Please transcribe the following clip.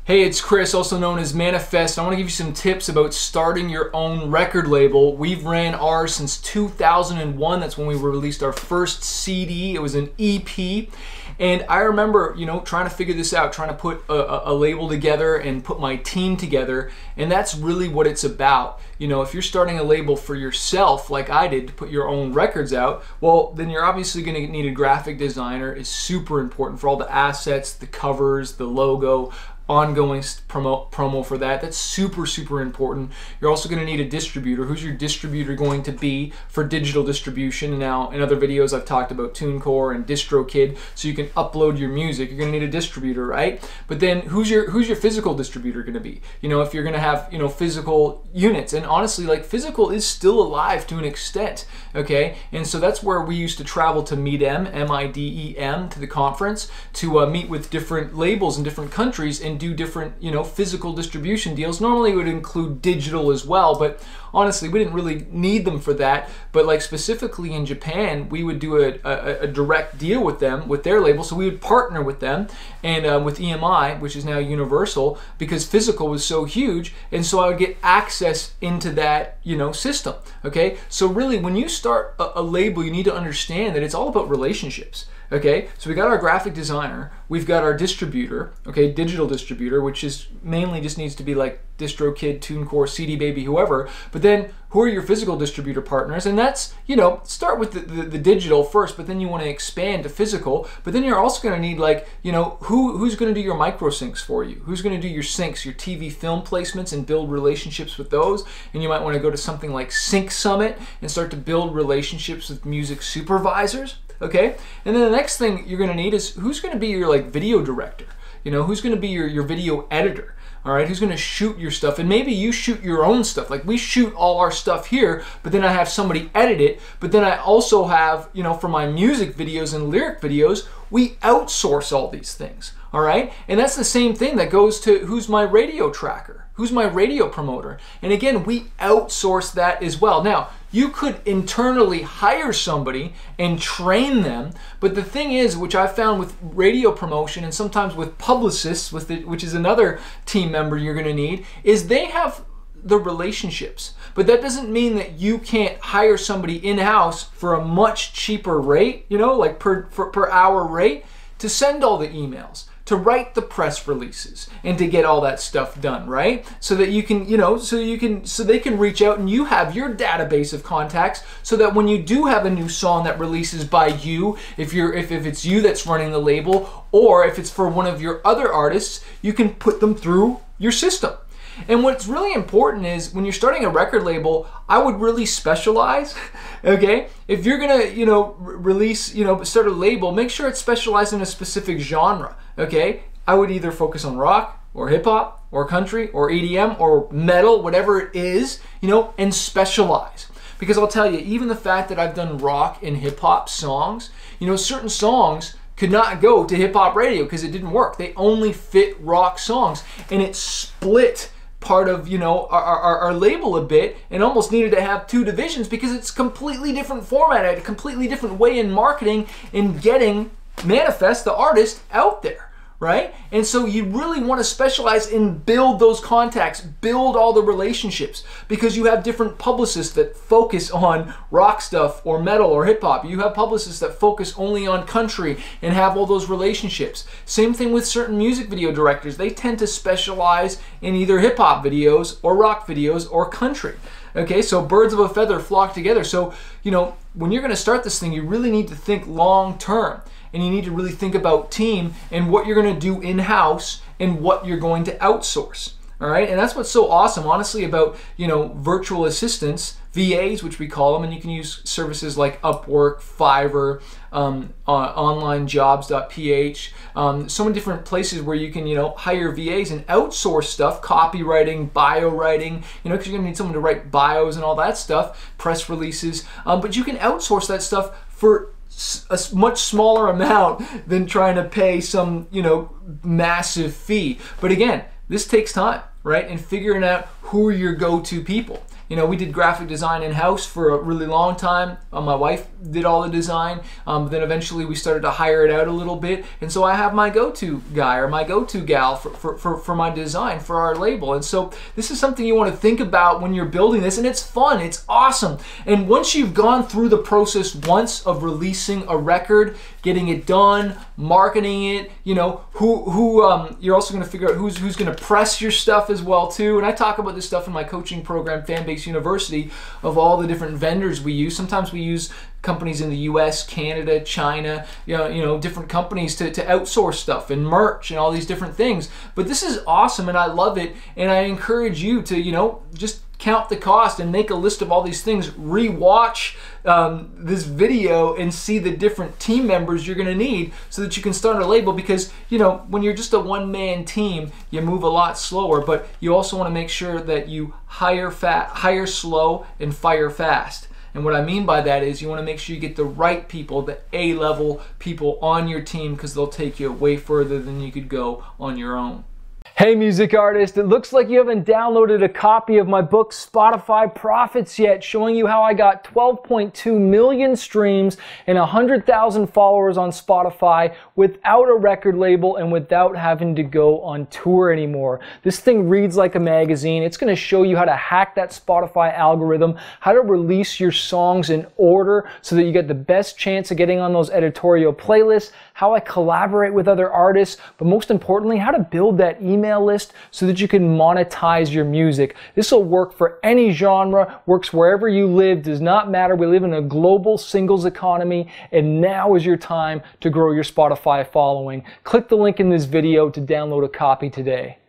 Hey, it's Chris, also known as Manifest. I want to give you some tips about starting your own record label. We've ran ours since 2001. That's when we released our first CD. It was an EP. And I remember, trying to figure this out, trying to put a label together and put my team together. And that's really what it's about. If you're starting a label for yourself, like I did, to put your own records out, well, then you're obviously going to need a graphic designer. It's super important for all the assets, the covers, the logo, ongoing promo for that. That's super important. You're also going to need a distributor. Who's your distributor going to be for digital distribution? Now, in other videos, I've talked about TuneCore and DistroKid, so you can upload your music. You're going to need a distributor, right? But then, who's your physical distributor going to be? If you're going to have physical units, and honestly, like, physical is still alive to an extent, okay? And so that's where we used to travel to MIDEM, M-I-D-E-M, to the conference to meet with different labels in different countries and do different, physical distribution deals. Normally it would include digital as well, but honestly, we didn't really need them for that. But like specifically in Japan, we would do a direct deal with them, with their label. So we would partner with them and with EMI, which is now Universal, because physical was so huge. And so I would get access into that, system. Okay. So really, when you start a label, you need to understand that it's all about relationships. Okay, so we got our graphic designer, we've got our distributor, okay, digital distributor, which is mainly just needs to be like DistroKid, TuneCore, CD Baby, whoever. But then who are your physical distributor partners? And that's, start with the digital first, but then you want to expand to physical. But then you're also going to need, like, who's going to do your micro syncs for you? Who's going to do your syncs, your TV film placements, and build relationships with those? And you might want to go to something like Sync Summit and start to build relationships with music supervisors. Okay, and then the next thing you're going to need is who's going to be your video director. Who's going to be your video editor. All right, who's going to shoot your stuff? And maybe you shoot your own stuff. Like, we shoot all our stuff here, but then I have somebody edit it. But then I also have, for my music videos and lyric videos, we outsource all these things. All right, and that's the same thing that goes to who's my radio tracker, who's my radio promoter. And again, we outsource that as well. Now, you could internally hire somebody and train them, but the thing is, which I found with radio promotion and sometimes with publicists, which is another team member you're going to need, is they have the relationships. But that doesn't mean that you can't hire somebody in-house for a much cheaper rate, like per hour rate, to send all the emails, to write the press releases, and to get all that stuff done, right? So that you can, so they can reach out and you have your database of contacts, so that when you do have a new song that releases by you, if it's you that's running the label, or if it's for one of your other artists, you can put them through your system. And what's really important is when you're starting a record label, I would really specialize, okay? If you're gonna, release, start a label, make sure it's specialized in a specific genre, okay? I would either focus on rock or hip hop or country or EDM or metal, whatever it is, and specialize. Because I'll tell you, even the fact that I've done rock and hip hop songs, certain songs could not go to hip hop radio because it didn't work. They only fit rock songs, and it split part of our label a bit, and almost needed to have two divisions because it's completely different format, a completely different way in marketing and getting Manifest, the artist, out there, right? And so you really want to specialize and build those contacts, build all the relationships, because you have different publicists that focus on rock stuff or metal or hip hop. You have publicists that focus only on country and have all those relationships. Same thing with certain music video directors. They tend to specialize in either hip hop videos or rock videos or country. Okay, so birds of a feather flock together. So, when you're going to start this thing, you really need to think long term. And you need to really think about team and what you're going to do in-house and what you're going to outsource. All right, and that's what's so awesome, honestly, about virtual assistants, VAs, which we call them, and you can use services like Upwork, Fiverr, onlinejobs.ph, so many different places where you can hire VAs and outsource stuff, copywriting, bio writing, because you're going to need someone to write bios and all that stuff, press releases, but you can outsource that stuff for a much smaller amount than trying to pay some massive fee. But again, this takes time, right? And figuring out who are your go-to people. You know, we did graphic design in-house for a really long time. My wife did all the design. Then eventually we started to hire it out a little bit. And so I have my go-to guy or my go-to gal for my design for our label. And so this is something you want to think about when you're building this, and it's fun, it's awesome. And once you've gone through the process once of releasing a record, getting it done, marketing it, you know, you're also going to figure out who's going to press your stuff as well too. And I talk about this stuff in my coaching program, Fanbase University, of all the different vendors we use. Sometimes we use companies in the US, Canada, China, you know, different companies to outsource stuff and merch and all these different things. But this is awesome and I love it, and I encourage you to, you know, just count the cost and make a list of all these things. Rewatch this video and see the different team members you're going to need so that you can start a label, because, you know, when you're just a one-man team, you move a lot slower, but you also want to make sure that you hire slow and fire fast. And what I mean by that is you want to make sure you get the right people, the A-level people on your team, because they'll take you way further than you could go on your own. Hey music artist, it looks like you haven't downloaded a copy of my book Spotify Profits yet, showing you how I got 12.2 million streams and 100,000 followers on Spotify without a record label and without having to go on tour anymore. This thing reads like a magazine. It's going to show you how to hack that Spotify algorithm, how to release your songs in order so that you get the best chance of getting on those editorial playlists, how I collaborate with other artists, but most importantly, how to build that email list so that you can monetize your music. This will work for any genre, works wherever you live, does not matter. We live in a global singles economy, and now is your time to grow your Spotify following. Click the link in this video to download a copy today.